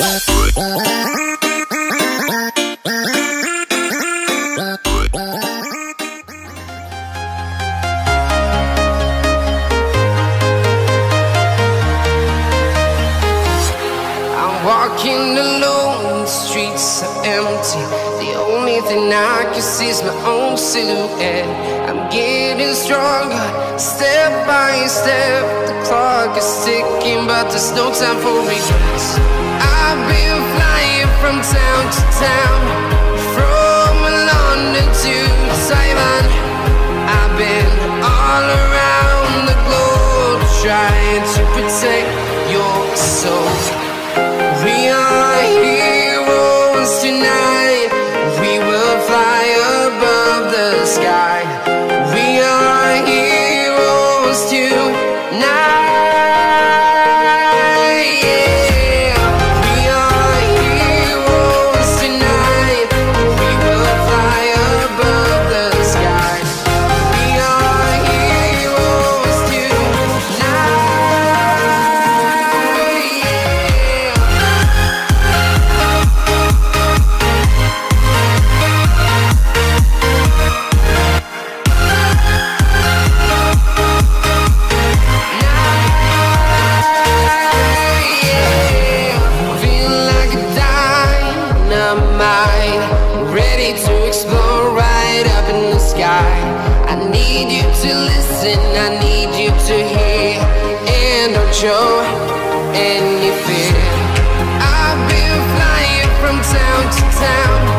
Walking alone, the streets are empty. The only thing I can see is my own silhouette. I'm getting stronger, step by step. The clock is ticking, but there's no time for regrets. I've been flying from town to town, from London to Taiwan. I've been all around the globe, trying to protect your soul. We are heroes tonight. We will fly above the sky. We are heroes tonight. Yeah. We are heroes tonight. We will fly above the sky. We are heroes tonight. Ready to explore right up in the sky. I need you to listen, I need you to hear, and don't show any fear. I've been flying from town to town,